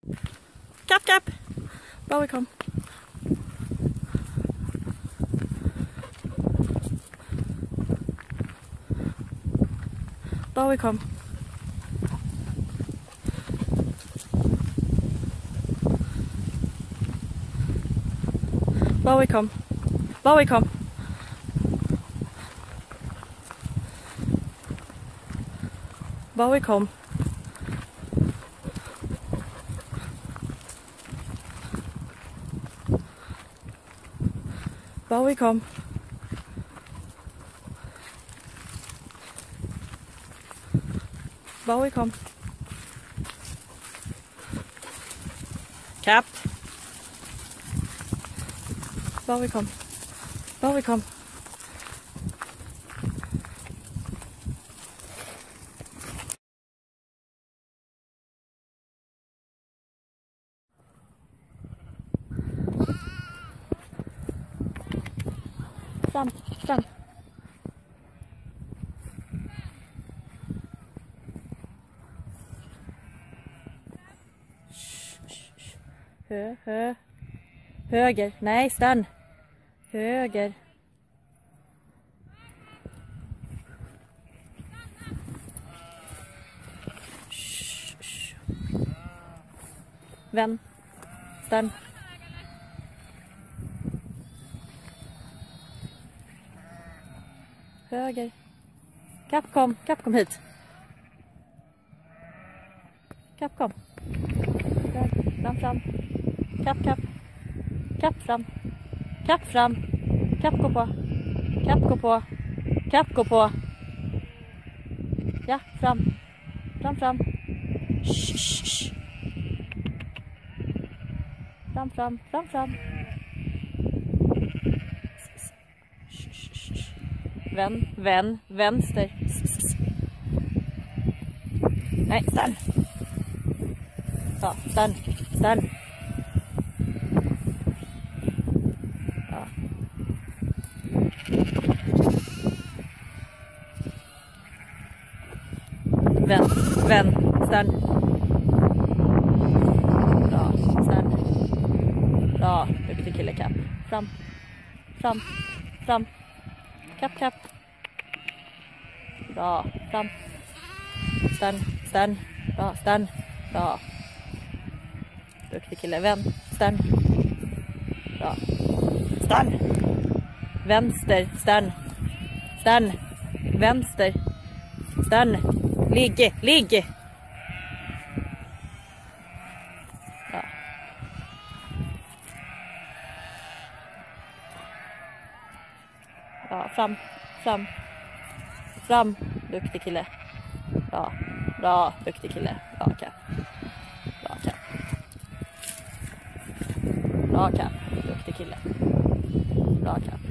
Cap, cap. Bra, vi kom. Bra, vi kom. Bra, vi kom. Bra, vi kom. Bra, vi kom. Bra, vi kom. Bra, vi kom. Cap. Bra, vi kom. Bra, vi kom. Fram, fram. Höger. Nej, stann. Höger. Vänd. Stann. Höger. Cap kom hit. Cap kom. Fram. Cap. Cap fram. Cap fram. Cap gå på. Cap gå på. Cap gå på. Ja, fram. Fram. Shh. Fram. Vänster. Nej, stann. Ja, stann. Ja. Vänd, stann. Ja, stann. Ja, duktig kille, Cap. Fram. Cap. Bra, fram. Stann. Bra, stann. Bra. Duktig kille, vänd. Stann. Bra. Stann. Vänster, stann. Vänster. Stann. Ligg. Ja. Ja, fram. Duktig kille. Bra, duktig kille. Bra, Cap. Bra, Cap. Duktig kille. Bra, Cap.